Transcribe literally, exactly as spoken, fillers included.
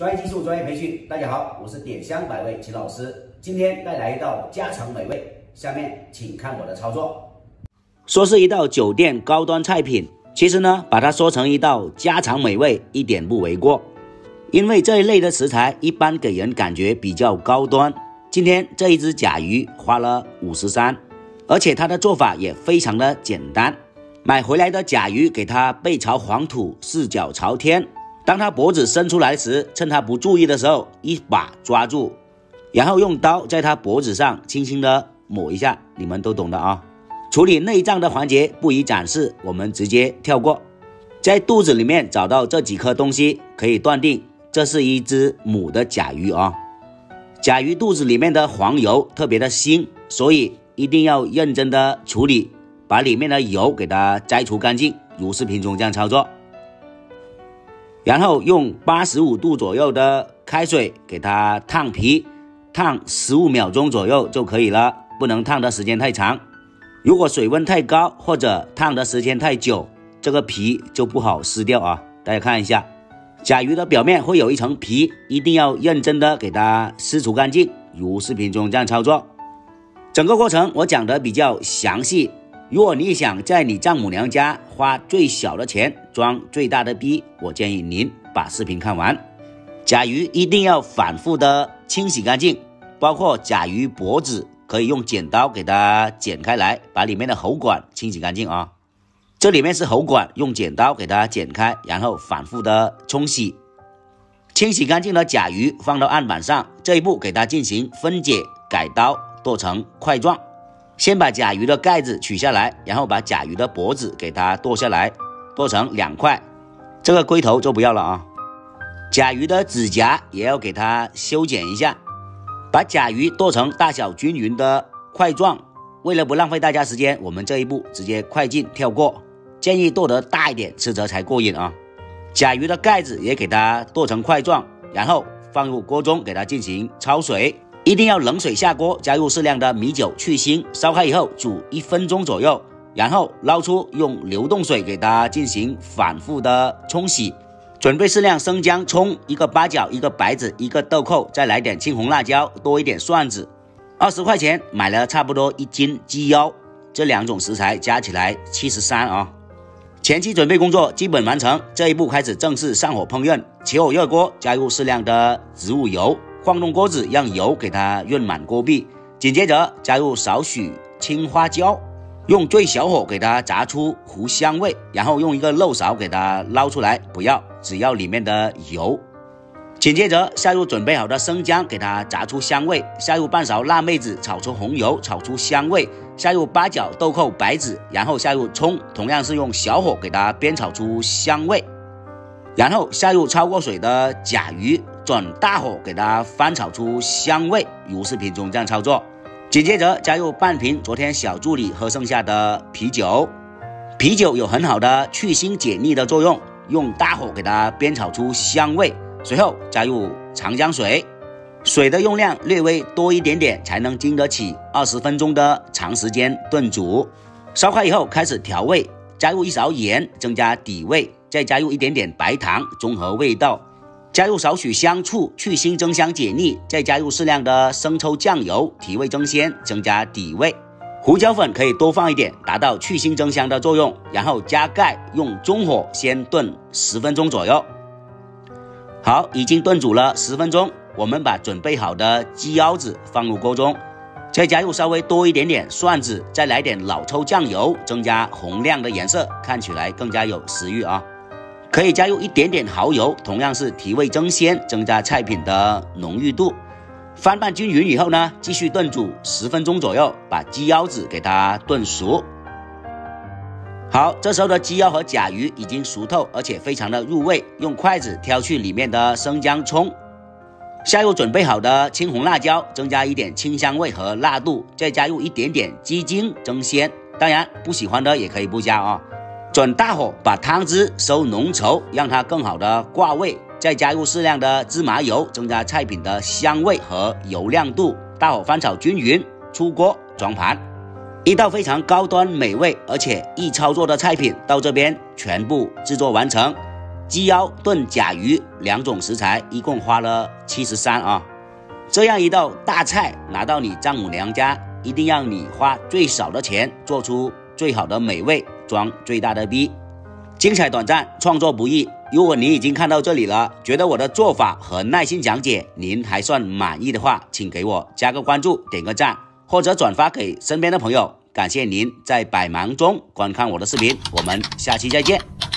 专业技术、专业培训，大家好，我是点香百味秦老师，今天带来一道家常美味，下面请看我的操作。说是一道酒店高端菜品，其实呢，把它说成一道家常美味一点不为过，因为这一类的食材一般给人感觉比较高端。今天这一只甲鱼花了五十三，而且它的做法也非常的简单。买回来的甲鱼给它背朝黄土，四脚朝天。当它脖子伸出来时，趁它不注意的时候，一把抓住，然后用刀在它脖子上轻轻的抹一下，你们都懂的啊。处理内脏的环节不宜展示，我们直接跳过。在肚子里面找到这几颗东西，可以断定这是一只母的甲鱼啊。甲鱼肚子里面的黄油特别的腥，所以一定要认真的处理，把里面的油给它摘除干净，如视频中这样操作。然后用八十五度左右的开水给它烫皮，烫十五秒钟左右就可以了，不能烫的时间太长。如果水温太高或者烫的时间太久，这个皮就不好撕掉啊。大家看一下，甲鱼的表面会有一层皮，一定要认真的给它撕除干净，如视频中这样操作。整个过程我讲的比较详细，如果你想在你丈母娘家花最小的钱装最大的逼，我建议您把视频看完。甲鱼一定要反复的清洗干净，包括甲鱼脖子可以用剪刀给它剪开来，把里面的喉管清洗干净啊。这里面是喉管，用剪刀给它剪开，然后反复的冲洗。清洗干净的甲鱼放到案板上，这一步给它进行分解改刀，剁成块状。先把甲鱼的盖子取下来，然后把甲鱼的脖子给它剁下来，剁成两块，这个龟头就不要了啊。甲鱼的指甲也要给它修剪一下，把甲鱼剁成大小均匀的块状。为了不浪费大家时间，我们这一步直接快进跳过，建议剁得大一点，吃着才过瘾啊。甲鱼的盖子也给它剁成块状，然后放入锅中给它进行焯水。一定要冷水下锅，加入适量的米酒去腥，烧开以后煮一分钟左右，然后捞出，用流动水给它进行反复的冲洗。准备适量生姜、葱，一个八角，一个白芷，一个豆蔻，再来点青红辣椒，多一点蒜子。二十块钱买了差不多一斤鸡腰，这两种食材加起来七十三啊。前期准备工作基本完成，这一步开始正式上火烹饪。起火热锅，加入适量的植物油，晃动锅子，让油给它润满锅壁。紧接着加入少许青花椒，用最小火给它炸出糊香味，然后用一个漏勺给它捞出来，不要，只要里面的油。紧接着下入准备好的生姜，给它炸出香味，下入半勺辣妹子，炒出红油，炒出香味，下入八角、豆蔻、白芷，然后下入葱，同样是用小火给它煸炒出香味，然后下入焯过水的甲鱼，转大火给它翻炒出香味，如视频中这样操作。紧接着加入半瓶昨天小助理喝剩下的啤酒，啤酒有很好的去腥解腻的作用，用大火给它煸炒出香味。随后加入长江水，水的用量略微多一点点，才能经得起二十分钟的长时间炖煮。烧开以后开始调味，加入一勺盐增加底味，再加入一点点白糖中和味道，加入少许香醋去腥增香解腻，再加入适量的生抽酱油提味增鲜增加底味。胡椒粉可以多放一点，达到去腥增香的作用，然后加盖用中火先炖十分钟左右。好，已经炖煮了十分钟，我们把准备好的鸡腰子放入锅中，再加入稍微多一点点蒜子，再来点老抽酱油，增加红亮的颜色，看起来更加有食欲啊。可以加入一点点蚝油，同样是提味增鲜，增加菜品的浓郁度。翻拌均匀以后呢，继续炖煮十分钟左右，把鸡腰子给它炖熟。好，这时候的鸡腰和甲鱼已经熟透，而且非常的入味，用筷子挑去里面的生姜葱，下入准备好的青红辣椒，增加一点清香味和辣度，再加入一点点鸡精增鲜，当然不喜欢的也可以不加啊。转大火把汤汁收浓稠，让它更好的挂味，再加入适量的芝麻油，增加菜品的香味和油亮度，大火翻炒均匀，出锅装盘。一道非常高端美味而且易操作的菜品到这边全部制作完成。 鸡腰炖甲鱼两种食材，一共花了七十三啊。这样一道大菜拿到你丈母娘家，一定让你花最少的钱，做出最好的美味，装最大的逼。精彩短暂，创作不易。如果您已经看到这里了，觉得我的做法和耐心讲解您还算满意的话，请给我加个关注，点个赞，或者转发给身边的朋友。感谢您在百忙中观看我的视频，我们下期再见。